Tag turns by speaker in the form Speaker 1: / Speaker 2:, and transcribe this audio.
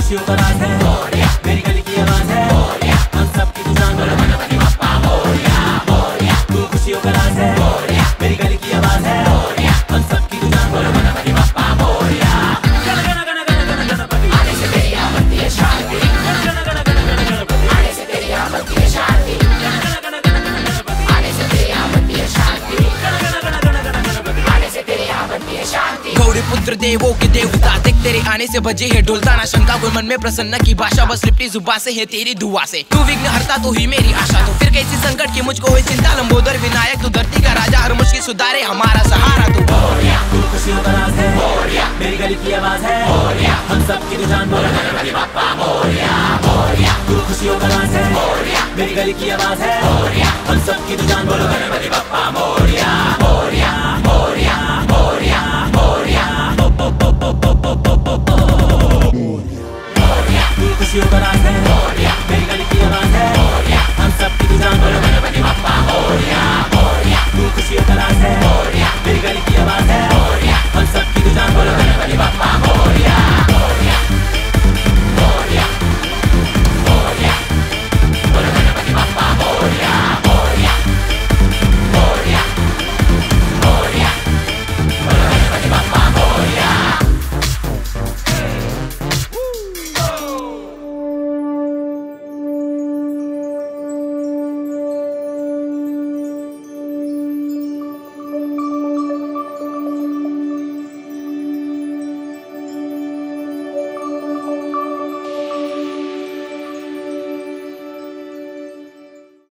Speaker 1: खुशियों का राज है, मेरी गली की आवाज है, हम सब की तू जान बोलो गणपति बप्पा मोरया मोरया। तू खुशियों का राज है, मेरी गली की आवाज है, हम सब की तू जान बोलो गणपति बप्पा मोरया। गण गण गण गण गण गणपति आने से तेरी आमद है शांति, गण गण गण गण गण गणपति आने से तेरी आमद है शांति, गण गण गण गण गण गणपति आने से तेरी आमद है शांति, गण गण गण गण गण गणपति आने से तेरी आमद है शांति।
Speaker 2: गौरी पुत्र देवों के देवता देख तेरे आने से बजे है ढोलता ना शंका कोई मन में प्रसन्न की भाषा बस लिपटी जुबा से है तेरी दुआ से। तू विघ्न हरता तो ही मेरी आशा, तो फिर कैसी संकट की मुझको हुई चिंता। लंबोदर विनायक तू धरती का राजा, हर मुश्किल सुधारे हमारा सहारा तू।
Speaker 1: तू खुशियों का राज है, मेरी गली की आवाज है, हम सब की तू जान बोलो गणपति बप्पा मोरया मोरया। तू खुशियों का राज है, मेरी गली की आवाज है, हम सब की तू जान बोलो गणपति बप्पा मोरया मोरया।